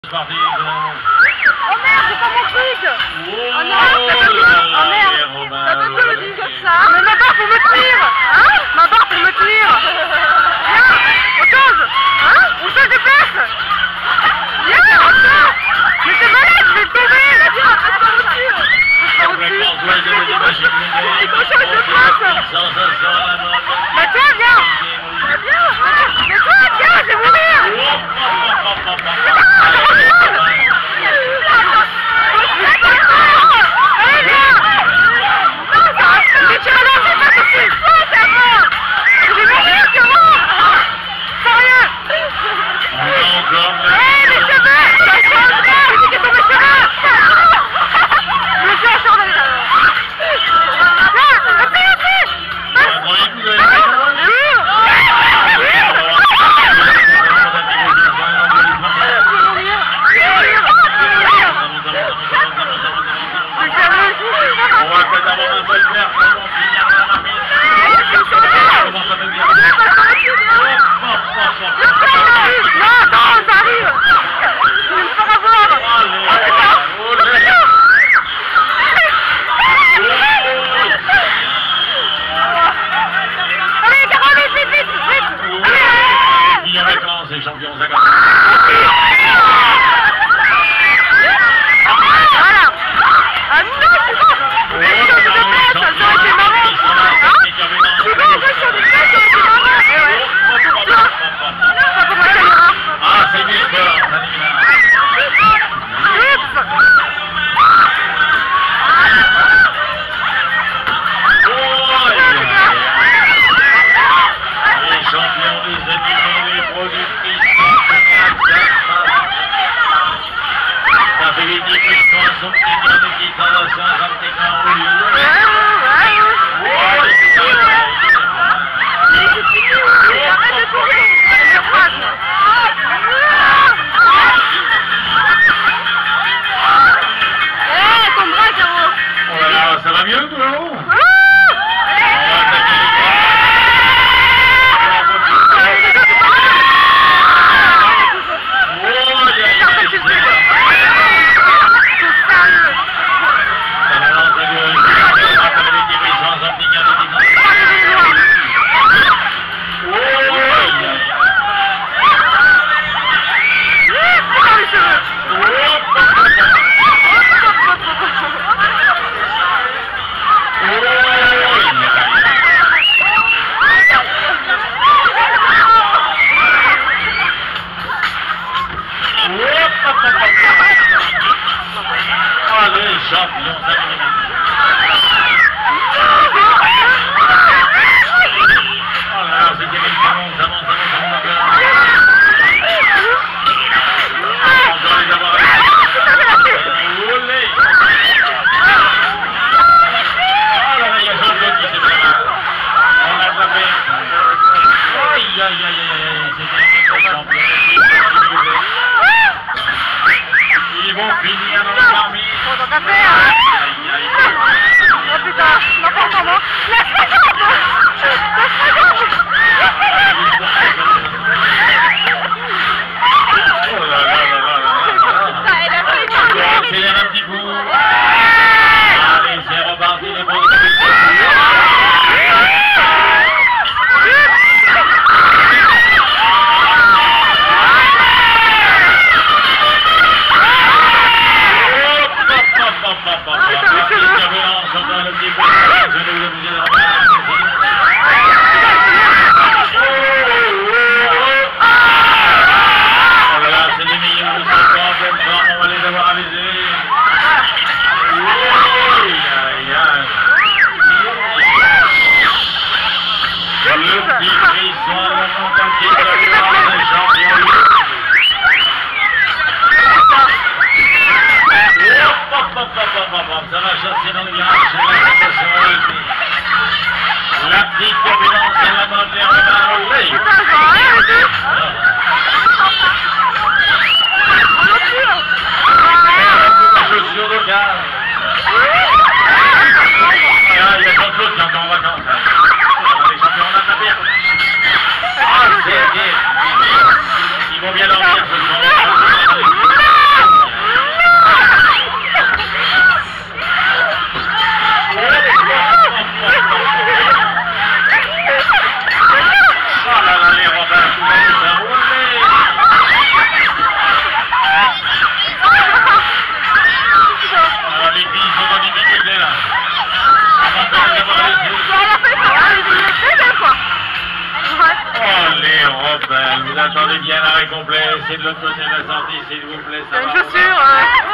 Parti, oh merde, c'est pas mon truc. Oh non, ça peut plus. Oh merde, ça peut plus le dire comme ça. Mais ma barre pour me tenir. Hein? Ma barre pour me tenir. Viens, on change. Hein? On change de place. Viens, on change. Mais c'est malade, je vais tomber. Viens, on change au-dessus. Et qu'on change de place. Bah toi, viens. Mais toi, viens, je vais mourir. Ça va mieux, Bruno? Ils vont finir dans la marmite. On va faire. Oh putain, n'importe comment. Laisse-moi Oh là là là là là. On accélère un petit coup. Allez, c'est reparti les bons. Ça va chasser dans le virage, la petite turbulence et la montée en arrière. Chaussures de gaz. Il y a Jean-Claude qui est encore en vacances. Les champions en attrapé. Ah, c'est bien. Ils vont bien dormir ce soir. attendez bien l'arrêt complet, c'est de l'autre côté de la sortie, s'il vous plaît. C'est une chaussure, hein.